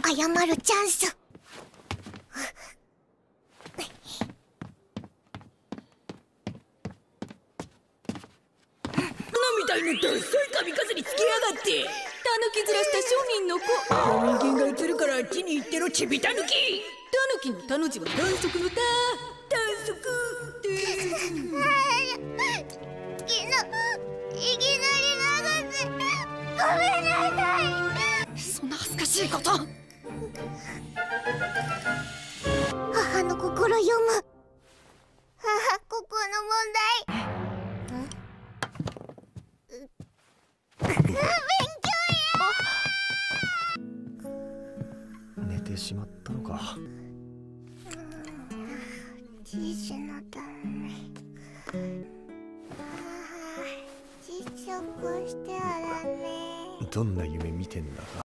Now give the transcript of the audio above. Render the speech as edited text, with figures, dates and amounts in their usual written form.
謝るチャンス。 みたいなダッサい髪飾りつけやがって。タヌキずらした庶民の子。人間が映るからあっちに行ってろ、ちびタヌキ。タヌキのタの字は短足のタ。短足。 いきなり流せ。ごめんなさい。 そんな恥ずかしいこと。 母の心読む。母、ここの問題。勉強や。 寝てしまったのか。 ティッシュのため。窒息してはダメ。 どんな夢見てんだか。